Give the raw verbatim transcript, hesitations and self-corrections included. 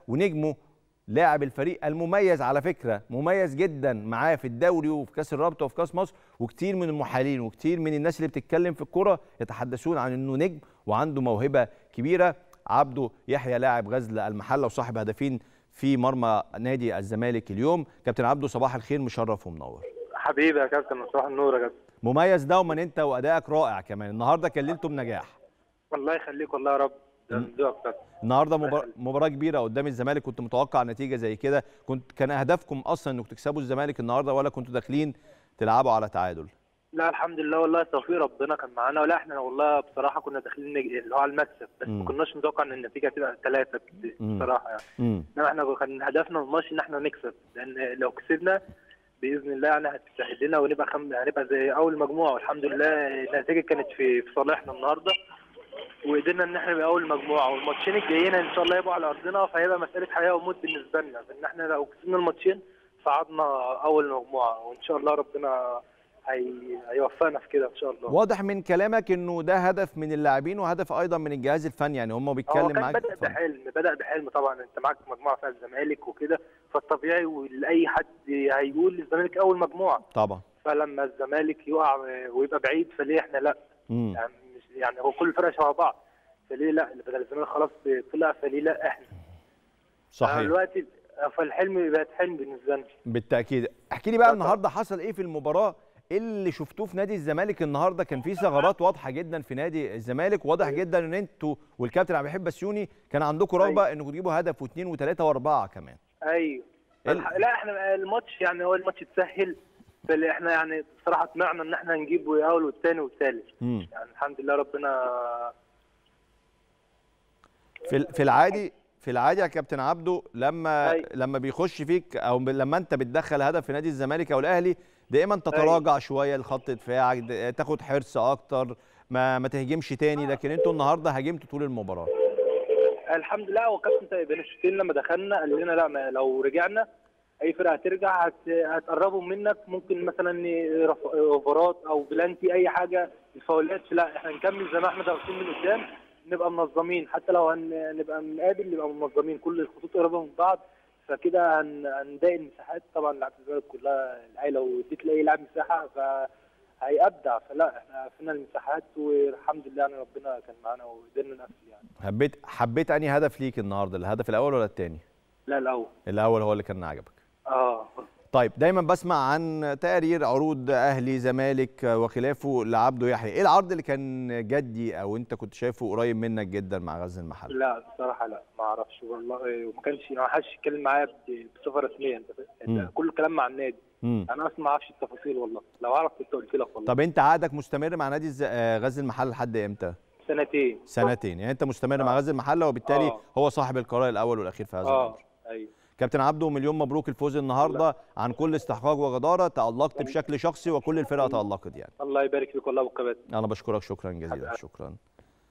ونجمه لاعب الفريق المميز، على فكره مميز جدا معاه في الدوري وفي كاس الرابطه وفي كاس مصر، وكتير من المحللين وكتير من الناس اللي بتتكلم في الكوره يتحدثون عن انه نجم وعنده موهبه كبيره. عبده يحيى لاعب غزل المحله وصاحب هدفين في مرمى نادي الزمالك اليوم. كابتن عبده صباح الخير، مشرف ومنور. حبيبي يا كابتن، صباح النور يا كابتن. مميز دوما انت وادائك رائع كمان، النهارده كللته بنجاح. الله يخليك والله يا رب. النهارده مبار... مباراه كبيره قدام الزمالك، كنت متوقع نتيجه زي كده؟ كنت كان اهدافكم اصلا انكم تكسبوا الزمالك النهارده ولا كنتوا داخلين تلعبوا على تعادل؟ لا الحمد لله والله، توفيق ربنا كان معانا. ولا احنا والله بصراحه كنا داخلين اللي هو على المكسب، بس ما كناش متوقع ان النتيجه تبقى ثلاثه بصراحه يعني. انما احنا كان هدفنا من الماتش ان احنا نكسب، لان لو كسبنا باذن الله يعني هتسهل لنا ونبقى خم... هنبقى زي اول مجموعه. والحمد لله النتيجه كانت في في صالحنا النهارده، وقدرنا ان احنا نبقى اول مجموعه. والماتشين الجايين ان شاء الله يبقوا على ارضنا، فهيبقى مساله حياه وموت بالنسبه لنا، فان احنا لو كسبنا الماتشين صعدنا اول مجموعه، وان شاء الله ربنا هي... هيوفقنا في كده ان شاء الله. واضح من كلامك انه ده هدف من اللاعبين وهدف ايضا من الجهاز الفني، يعني هم بيتكلم معاك. هو كان بدا بحلم بدا بحلم طبعا، انت معاك مجموعه فيها الزمالك وكده، فالطبيعي ولاي حد هيقول الزمالك اول مجموعه طبعا. فلما الزمالك يقع ويبقى بعيد فليه احنا لا؟ مم. يعني مش يعني هو كل الفرق شبه بعض، فليه لا؟ بدل الزمالك خلاص طلع فليه لا احنا؟ صحيح. دلوقتي فالحلم بقت حلم بالنسبه لنا. بالتاكيد. احكي لي بقى النهارده حصل ايه في المباراه؟ ايه اللي شفتوه في نادي الزمالك النهارده؟ كان في ثغرات واضحه جدا في نادي الزمالك، واضح جدا ان انتوا والكابتن عبد الحليم بسيوني كان عندكم رغبه انكم تجيبوا هدف واثنين وثلاثه واربعه كمان. ايوه. لا احنا الماتش يعني هو الماتش اتسهل، فاحنا يعني بصراحه طمعنا ان احنا نجيب اول والثاني والثالث. يعني الحمد لله ربنا. في في العادي في العادي يا كابتن عبده لما أي. لما بيخش فيك او لما انت بتدخل هدف في نادي الزمالك او الاهلي دائما تتراجع أي. شويه لخط دفاعك، تاخد حرص اكتر، ما ما تهجمش تاني، لكن انتوا النهارده هاجمتوا طول المباراه. الحمد لله. هو كابتن بين الشوطين لما دخلنا قال لنا لا، لو رجعنا اي فرقه هترجع هت... هتقربوا منك، ممكن مثلا اوفرات او بلانتي اي حاجه الفاولات، لا احنا نكمل زي ما احنا ضاغطين من قدام، نبقى منظمين، حتى لو هن... نبقى بنقابل نبقى منظمين، كل الخطوط قريبه من بعض، فكده هن... هنضايق المساحات. طبعا لعيبه الزمالك كلها العيله، واديت لاي لاعب مساحه فهيبدع، فلا احنا قفلنا المساحات والحمد لله يعني ربنا كان معانا وقدرنا نقفل. يعني حبيت حبيت انهي هدف ليك النهارده، الهدف الاول ولا الثاني؟ لا الاول. الاول هو اللي كان عجبك. اه طيب، دايما بسمع عن تقارير عروض اهلي زمالك وخلافه لعبده يحيى، ايه العرض اللي كان جدي او انت كنت شايفه قريب منك جدا مع غزل المحله؟ لا بصراحه لا ما اعرفش والله، وما كانش ما حدش يتكلم معايا بصفه رسميه، انت كل الكلام مع النادي. مم. انا اصلا ما اعرفش التفاصيل والله، لو اعرف كنت قلت لك والله. طب انت عقدك مستمر مع نادي غزل المحله لحد امتى؟ سنتين. سنتين، يعني انت مستمر آه. مع غزل المحله، وبالتالي آه. هو صاحب القرار الاول والاخير في هذا آه. الامر. ايوه. كابتن عبده، مليون مبروك الفوز النهارده عن كل استحقاق وجداره، تألقت بشكل شخصي وكل الفرقه تألقت يعني. الله يبارك فيك والله يا ابو كباتن. انا بشكرك شكرا جزيلا. شكرا.